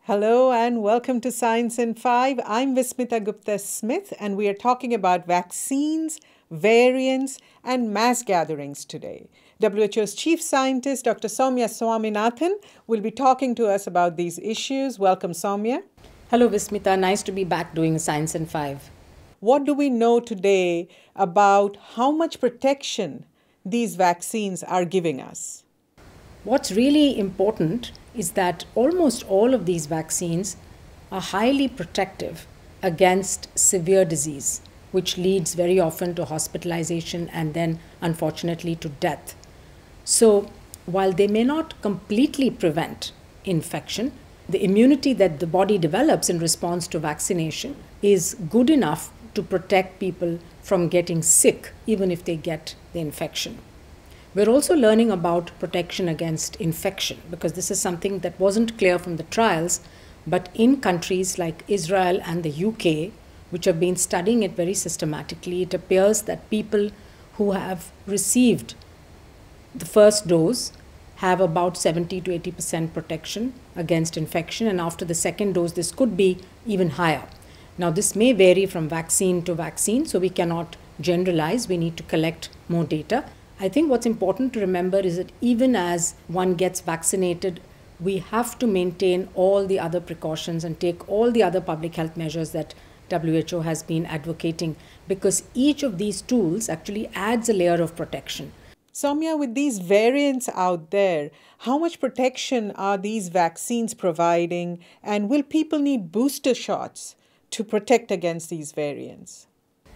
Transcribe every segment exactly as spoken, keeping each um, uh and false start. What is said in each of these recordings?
Hello and welcome to Science in Five. I'm Vismita Gupta-Smith and we are talking about vaccines, variants and mass gatherings today. W H O's chief scientist, Doctor Soumya Swaminathan, will be talking to us about these issues. Welcome, Soumya. Hello, Vismita. Nice to be back doing Science in Five. What do we know today about how much protection these vaccines are giving us? What's really important is that almost all of these vaccines are highly protective against severe disease, which leads very often to hospitalization and then, unfortunately, to death. So, while they may not completely prevent infection, the immunity that the body develops in response to vaccination is good enough to protect people from getting sick, even if they get the infection. We're also learning about protection against infection because this is something that wasn't clear from the trials, but in countries like Israel and the U K, which have been studying it very systematically, it appears that people who have received the first dose have about seventy to eighty percent protection against infection, and after the second dose, this could be even higher. Now, this may vary from vaccine to vaccine, so we cannot generalize. We need to collect more data. I think what's important to remember is that even as one gets vaccinated, we have to maintain all the other precautions and take all the other public health measures that W H O has been advocating, because each of these tools actually adds a layer of protection. Soumya, with these variants out there, how much protection are these vaccines providing, and will people need booster shots to protect against these variants?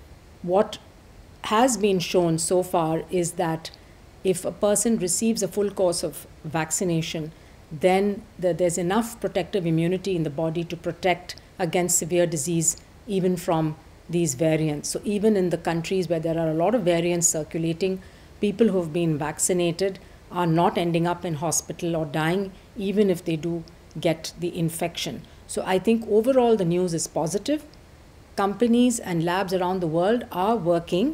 What has been shown so far is that if a person receives a full course of vaccination, then the, there's enough protective immunity in the body to protect against severe disease even from these variants. So even in the countries where there are a lot of variants circulating, people who have been vaccinated are not ending up in hospital or dying even if they do get the infection. So I think overall the news is positive. Companies and labs around the world are working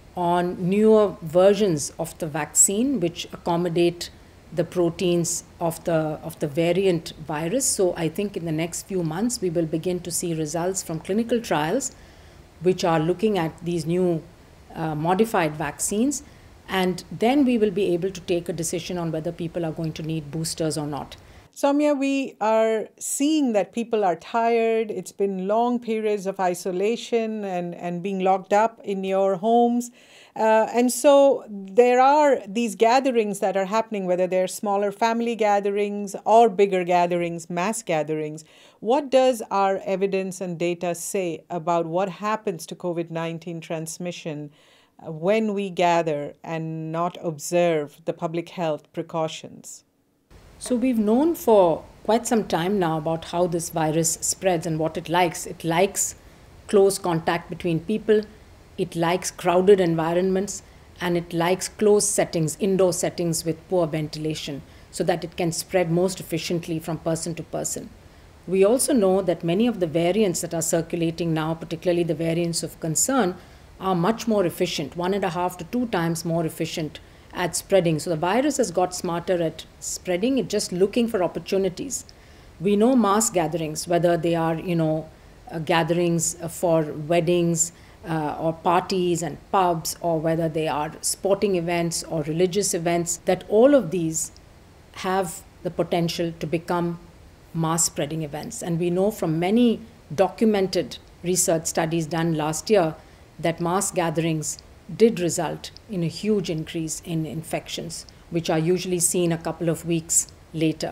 on newer versions of the vaccine which accommodate the proteins of the of the variant virus. So I think in the next few months we will begin to see results from clinical trials which are looking at these new uh, modified vaccines, and then we will be able to take a decision on whether people are going to need boosters or not. Soumya, we are seeing that people are tired. It's been long periods of isolation and, and being locked up in your homes. Uh, and so there are these gatherings that are happening, whether they're smaller family gatherings or bigger gatherings, mass gatherings. What does our evidence and data say about what happens to COVID nineteen transmission when we gather and not observe the public health precautions? So we've known for quite some time now about how this virus spreads and what it likes. It likes close contact between people, it likes crowded environments, and it likes closed settings, indoor settings with poor ventilation, so that it can spread most efficiently from person to person. We also know that many of the variants that are circulating now, particularly the variants of concern, are much more efficient, one and a half to two times more efficient at spreading. So the virus has got smarter at spreading, it's just looking for opportunities. We know mass gatherings, whether they are, you know, uh, gatherings for weddings uh, or parties and pubs, or whether they are sporting events or religious events, that all of these have the potential to become mass spreading events. And we know from many documented research studies done last year that mass gatherings did result in a huge increase in infections, which are usually seen a couple of weeks later.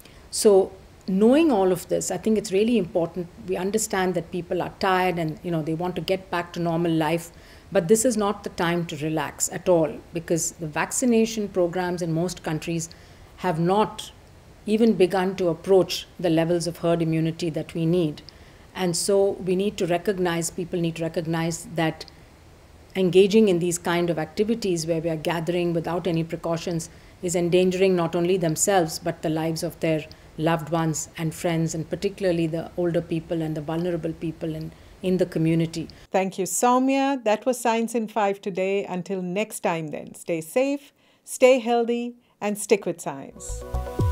So knowing all of this, I think it's really important. We understand that people are tired and, you know, they want to get back to normal life, but this is not the time to relax at all, because the vaccination programs in most countries have not even begun to approach the levels of herd immunity that we need. And so we need to recognize, people need to recognize that engaging in these kind of activities where we are gathering without any precautions is endangering not only themselves but the lives of their loved ones and friends, and particularly the older people and the vulnerable people in, in the community. Thank you, Soumya. That was Science in Five today. Until next time then, stay safe, stay healthy, and stick with science.